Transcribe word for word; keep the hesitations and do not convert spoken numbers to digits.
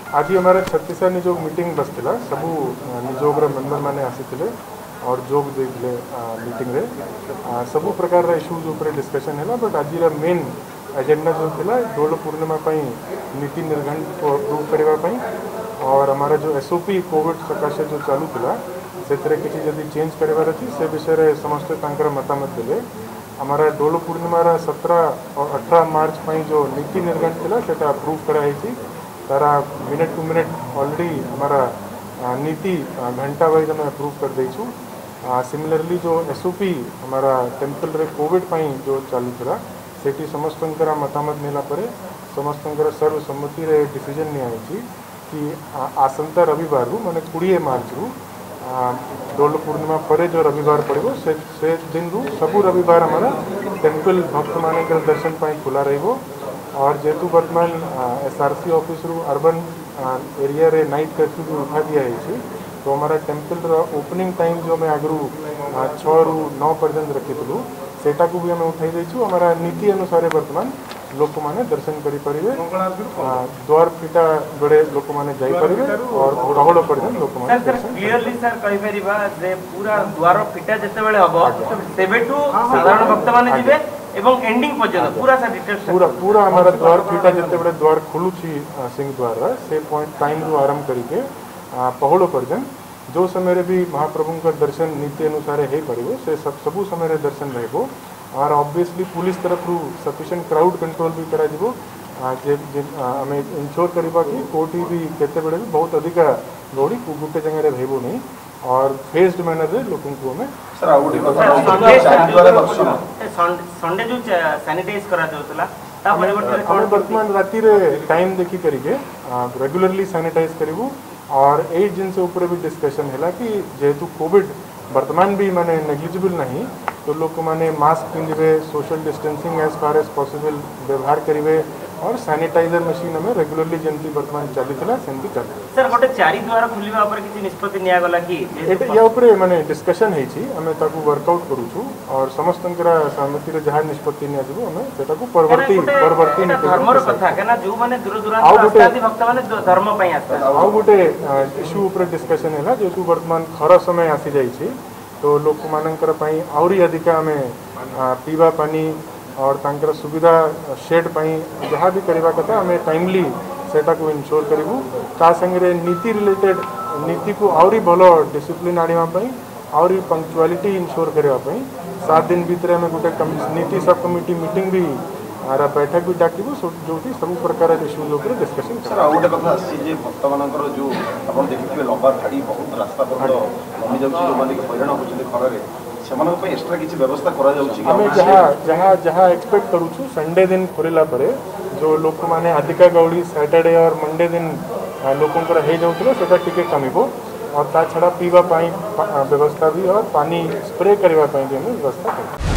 आज हमारा छत्तीसा निजोग मीटिंग बसला सबू निजोग मेम्बर मैंने आसी और जोग देते मीटिंग रे सबू प्रकार इश्यूज उपर डिस्कशन है बट आज मेन एजेंडा जो थिला दोल पूर्णिमा नीति निर्घंट को अप्रूव करने और हमारा जो एसओपी कोविड सकाशे जो चालू थिला से किसी जदि चेंज करार अच्छी से विषय समस्ते तांकर मतामत देले हमारा दोल पूर्णिमार सत्रह और अठारह मार्च पर जो नीति निर्घंट थिला सेटा अप्रूव कराई तारा मिनट टू मिनट ऑलरेडी हमारा नीति घंटा वाइज हमें अप्रूव कर देचु। सिमिलरली जो एसओपी हमारा टेम्पल रे कोविड पाई जो चालू था सेठी समस्त मतामत नेला परे समस्त सर्वसम्मति रे डिसीजन नि कि आसंता रविवार रु माने बीस मार्च रु दोल पूर्णिमा परे जो रविवार पड़ो से, से दिन रु सबू रविवार हमारा टेम्पल भक्त मान दर्शन पाई खुला रहिबो और जेतु वर्तमान एसआरसी ऑफिस रु अर्बन एरिया रे नाइट कर्फ्यू भी उठा दिया है तो हमारा टेम्पल ओपनिंग टाइम जो मैं आगु छः रु नौ पर्यंत रखी सेटा को भी हमें उठाई देचु हमारा नीति अनुसार वर्तमान लोक माने दर्शन करि परिबे द्वार फिटा बड़े लोक माने जाई परिबे और प्रहल पर्यंत लोक माने सर क्लियरली सर कहि परिबा जे पूरा द्वार फिटा जते बेले हबो सेबेटू साधारण भक्त माने जिवे एवं एंडिंग पर्यंत पूरा सा डिटेल्स पूरा पूरा हमारा द्वार फिटा जते बेले द्वार खुलुची सिंह द्वार से पॉइंट टाइम रु आरंभ करके पहल पर्यंत जो समय भी महाप्रभु का दर्शन नीति अनुसार हो पार से सब सबू समय दर्शन रहिबो और ऑब्वियसली पुलिस तरफ रु सफिशिएंट क्राउड कंट्रोल भी करा जिवो आम इनश्योर करवा कि कोटी भी केते बेले भी बहुत अधिक गौड़ी गोटे जगह रे रहिबो नहीं और फेस्ड मैनर रे लोकन को हमें सर आ गुटी कथा संडे जो सैनिटाइज करा जाउतला ता परिवर्तन हम वर्तमान राति रे टाइम देखि करिके रेगुलरली सैनिटाइज करिवो और यही जिनसे ऊपर भी डिस्कशन है कि जेहेतु कोविड वर्तमान भी माने नेग्लिजिबल नहीं तो लोग माने मास्क पिंधे social distancing as far as possible व्यवहार करेंगे और सैनिटाइजर मशीन में रेगुलरली जमती वर्तमान चली सेमती चल सर गोटे चारि द्वार खुलिबा ऊपर किछि निष्पत्ति निया गला कि या ऊपर माने डिस्कशन है छी हमें ताकू वर्कआउट करूछु और समस्तंकरा सहमति रे जहां निष्पत्ति निया जबो हमें सेटा को परवर्ती परवर्ती धर्मर कथा केना जो माने दूर दूरांत आस्तादी भक्त माने धर्म पई आस्ता आ गोटे इशू ऊपर डिस्कशन हैला जेतु वर्तमान खरा समय आसी जाई छी तो लोक मानकर पई आउरी अधिक हमें पीवा पानी और तांकर सुविधा शेड पाई जहाँ भी करवा कथा हमें टाइमली सेटा को इनश्योर करूँ ता संगे नीति रिलेटेड नीति को आउरी भलो डिसिप्लिन आनिबा पई आउरी पंक्चुअलिटी इनश्योर करने सात दिन भीतर हमें गोटे नीति सब कमिटी मीटिंग भी आरा बैठक भी डाकिबो जो सब प्रकार इश्यूज ऊपर डिस्कशन सर आ गोटे कथा आसी जे भक्त मानकर जो आपण देखिबे लंबा धाड़ी बहुत रास्ता पर जमी जाउछि जो माने हैरान होछिले खरा रे सेमान पे एक्स्ट्रा किछि व्यवस्था करा जाउछि हमें जहाँ जहाँ जहाँ एक्सपेक्ट करूछु संडे दिन खोलिला परे जो लोक माने अधिका गौड़ी सैटरडे और मंडे दिन लोकंकर हो जाउथिले सेटा टिके कमिबो और ता छड़ा पीवा पानी व्यवस्था भी और पानी स्प्रे करबा पाई भी व्यवस्था करिबो।